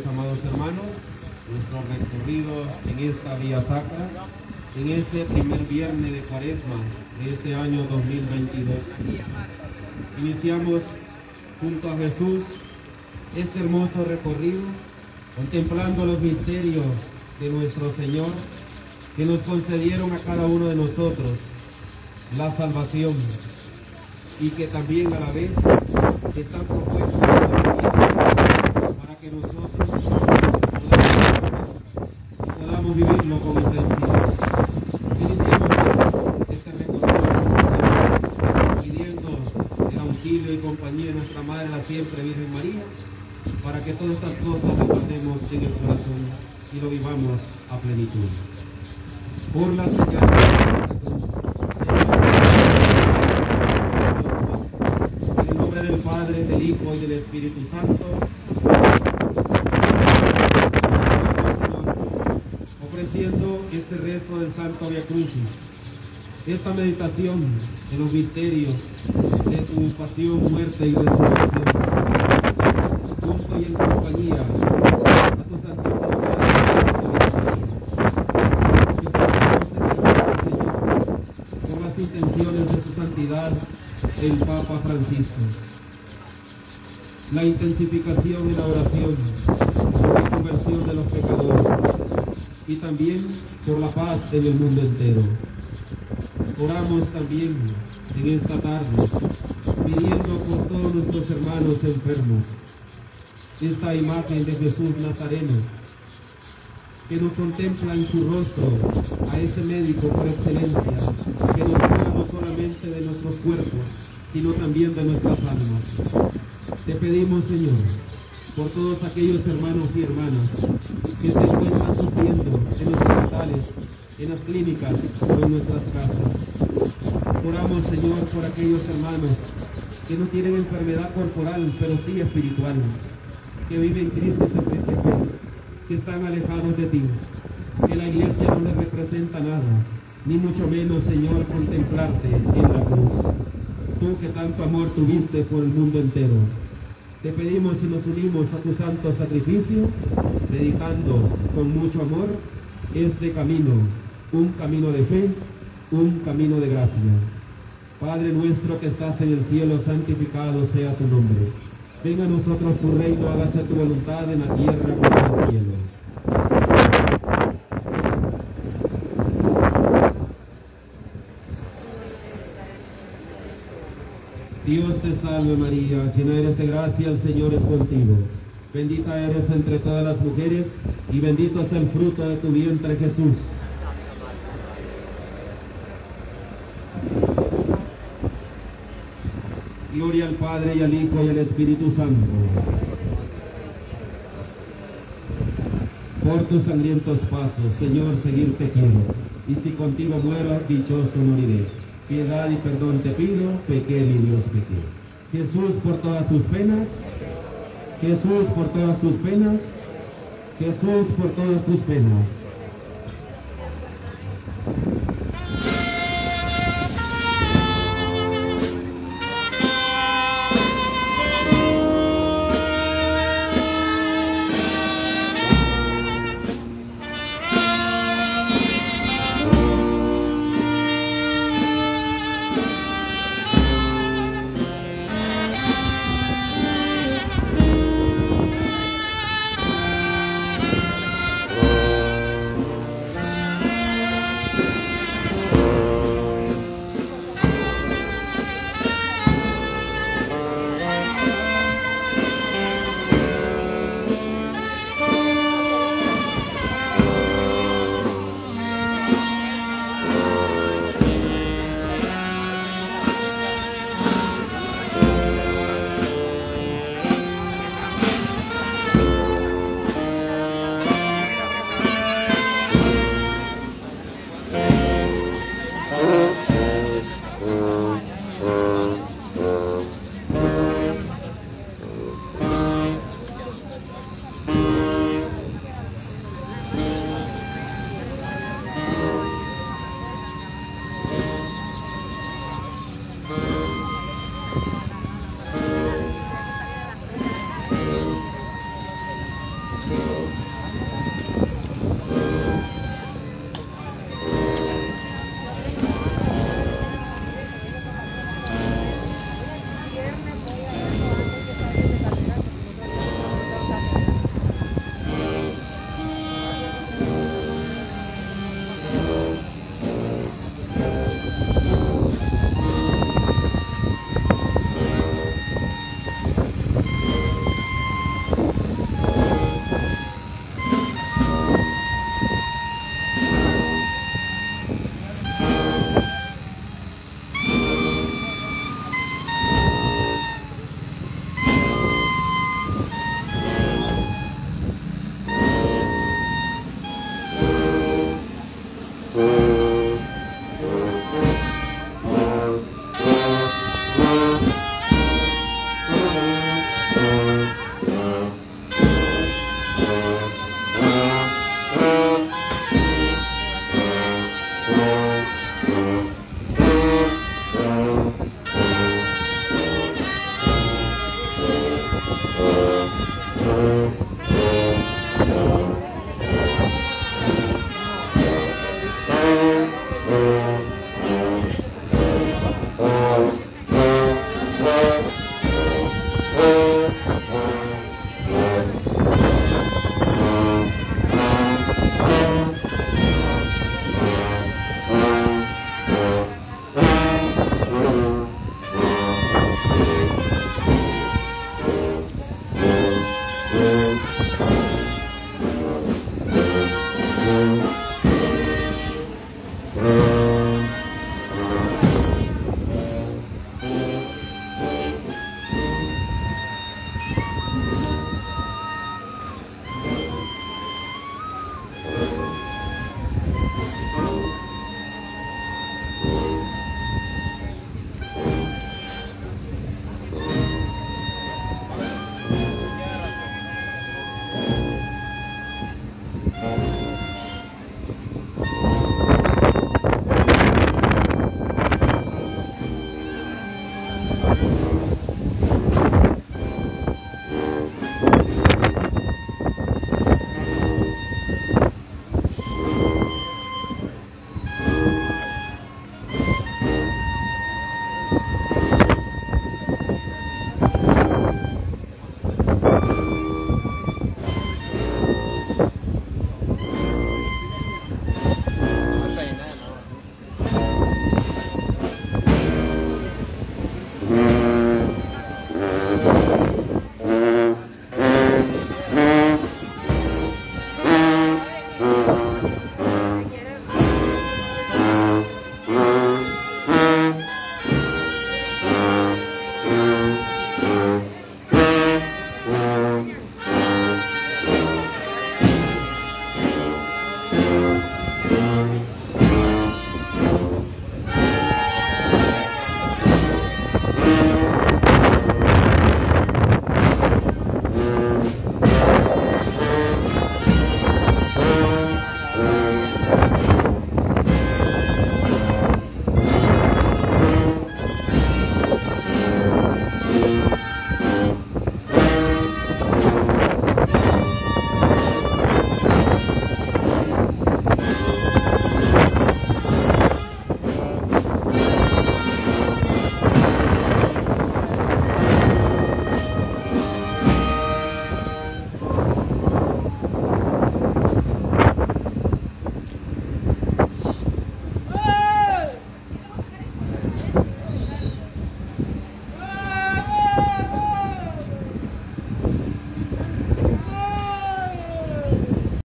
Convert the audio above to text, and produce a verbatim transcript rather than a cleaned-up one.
amados hermanos, nuestro recorrido en esta vía sacra, en este primer viernes de Cuaresma de este año dos mil veintidós. Iniciamos junto a Jesús este hermoso recorrido, contemplando los misterios de nuestro Señor, que nos concedieron a cada uno de nosotros la salvación, y que también a la vez están propuestos para que nosotros podamos, podamos vivirlo con intensidad. Iniciamos este recorrido pidiendo el auxilio y compañía de nuestra Madre, la siempre Virgen María, para que todas estas cosas las guardemos en el corazón y lo vivamos a plenitud. Por la señal de la cruz, en el nombre del Padre, del Hijo y del Espíritu Santo, ofreciendo este rezo del Santo Via Crucis, esta meditación de los misterios de tu pasión, muerte y resurrección, junto y en compañía a tu Santísimo por las intenciones de su santidad el Papa Francisco, la intensificación en la oración por la conversión de los pecadores y también por la paz en el mundo entero. Oramos también en esta tarde pidiendo por todos nuestros hermanos enfermos esta imagen de Jesús Nazareno, que nos contempla en su rostro a ese médico por excelencia, que nos cura no solamente de nuestros cuerpos, sino también de nuestras almas. Te pedimos, Señor, por todos aquellos hermanos y hermanas que se encuentran sufriendo en los hospitales, en las clínicas o en nuestras casas. Oramos, Señor, por aquellos hermanos que no tienen enfermedad corporal, pero sí espiritual, que viven crisis de fe, que están alejados de ti, que la iglesia no les representa nada, ni mucho menos, Señor, contemplarte en la cruz. Tú que tanto amor tuviste por el mundo entero, te pedimos y nos unimos a tu santo sacrificio, dedicando con mucho amor este camino, un camino de fe, un camino de gracia. Padre nuestro que estás en el cielo, santificado sea tu nombre. Venga a nosotros tu reino, hágase tu voluntad en la tierra como en el cielo. Dios te salve María, llena eres de gracia, el Señor es contigo. Bendita eres entre todas las mujeres y bendito es el fruto de tu vientre, Jesús. Gloria al Padre y al Hijo y al Espíritu Santo. Por tus sangrientos pasos, Señor, seguirte quiero, y si contigo muero, dichoso moriré. Piedad y perdón te pido, pequé, mi Dios, pequé. Jesús, por todas tus penas, Jesús, por todas tus penas, Jesús, por todas tus penas. Thank you.